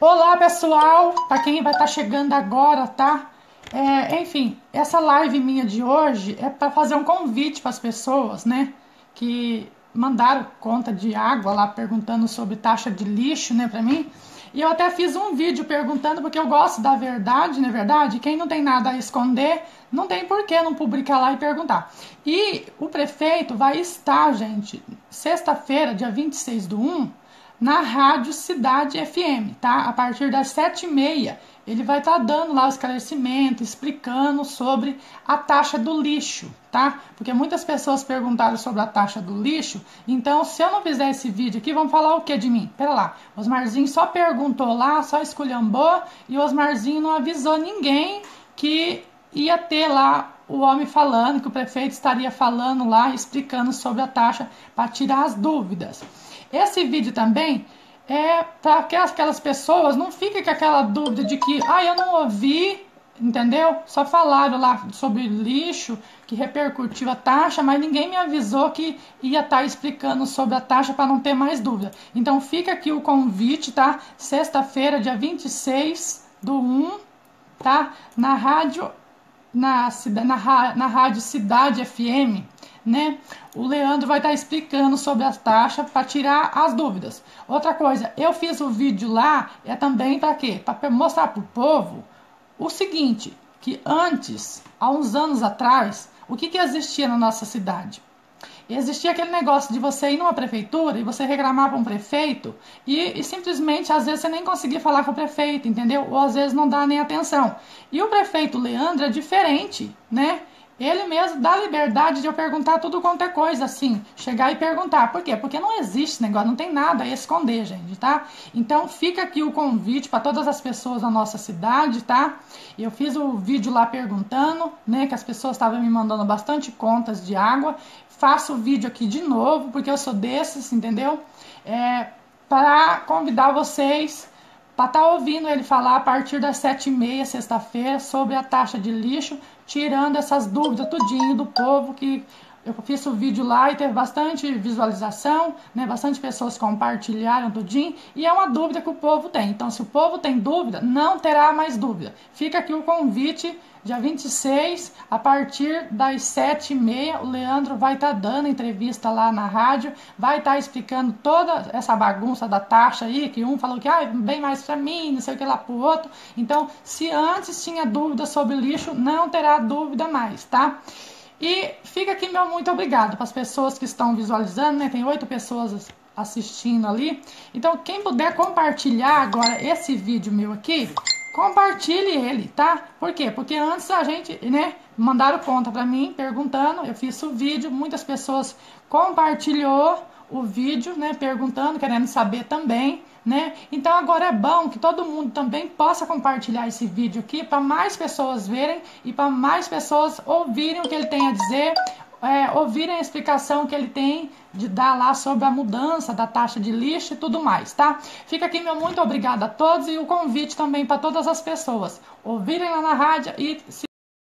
Olá pessoal, para quem vai estar chegando agora, tá? Enfim, essa live minha de hoje é para fazer um convite para as pessoas, né? Que mandaram conta de água lá perguntando sobre taxa de lixo, né, para mim. E eu até fiz um vídeo perguntando porque eu gosto da verdade, não é verdade? Quem não tem nada a esconder, não tem por que não publicar lá e perguntar. E o prefeito vai estar, gente, sexta-feira, dia 26/1, na Rádio Cidade FM, tá? A partir das 7h30, ele vai estar dando lá o esclarecimento, explicando sobre a taxa do lixo, tá? Porque muitas pessoas perguntaram sobre a taxa do lixo, então se eu não fizer esse vídeo aqui, vão falar o que de mim? Pera lá, o Osmarzinho só perguntou lá, só esculhambou, e o Osmarzinho não avisou ninguém que ia ter lá o homem falando, que o prefeito estaria falando lá, explicando sobre a taxa para tirar as dúvidas. Esse vídeo também é para que aquelas pessoas não fiquem com aquela dúvida de que, eu não ouvi, entendeu? Só falaram lá sobre lixo, que repercutiu a taxa, mas ninguém me avisou que ia estar explicando sobre a taxa para não ter mais dúvida. Então fica aqui o convite, tá? Sexta-feira, dia 26/1, tá? Na rádio Cidade FM, né? O Leandro vai estar explicando sobre as taxas para tirar as dúvidas. Outra coisa, eu fiz o vídeo lá, também para quê? Para mostrar para o povo o seguinte, que antes, há uns anos atrás, o que existia na nossa cidade? Existia aquele negócio de você ir numa prefeitura e você reclamar para um prefeito e simplesmente, às vezes, você nem conseguia falar com o prefeito, entendeu? Ou às vezes não dá nem atenção. E o prefeito Leandro é diferente, né? Ele mesmo dá liberdade de eu perguntar tudo quanto é coisa, assim, chegar e perguntar. Por quê? Porque não existe negócio, não tem nada a esconder, gente, tá? Então fica aqui o convite para todas as pessoas da nossa cidade, tá? Eu fiz o vídeo lá perguntando, né, que as pessoas estavam me mandando bastante contas de água. Faço o vídeo aqui de novo, porque eu sou desses, entendeu? Para convidar vocês para estar ouvindo ele falar a partir das 7h30, sexta-feira, sobre a taxa de lixo, tirando essas dúvidas tudinho do povo, que eu fiz o vídeo lá e teve bastante visualização, né? Bastante pessoas compartilharam tudinho, e é uma dúvida que o povo tem. Então, se o povo tem dúvida, não terá mais dúvida. Fica aqui o convite, dia 26, a partir das 7h30, o Leandro vai estar dando entrevista lá na rádio, vai estar explicando toda essa bagunça da taxa aí, que um falou que bem mais para mim, não sei o que lá pro outro. Então, se antes tinha dúvida sobre lixo, não terá dúvida mais, tá? E fica aqui meu muito obrigado para as pessoas que estão visualizando, né? Tem 8 pessoas assistindo ali. Então, quem puder compartilhar agora esse vídeo meu aqui, compartilhe ele, tá? Por quê? Porque antes a gente, né, mandaram conta para mim perguntando, eu fiz o vídeo, muitas pessoas compartilhou o vídeo, né, perguntando, querendo saber também, né? Então agora é bom que todo mundo também possa compartilhar esse vídeo aqui para mais pessoas verem e para mais pessoas ouvirem o que ele tem a dizer, ouvirem a explicação que ele tem de dar lá sobre a mudança da taxa de lixo e tudo mais, tá? Fica aqui meu muito obrigado a todos e o convite também para todas as pessoas ouvirem lá na rádio e se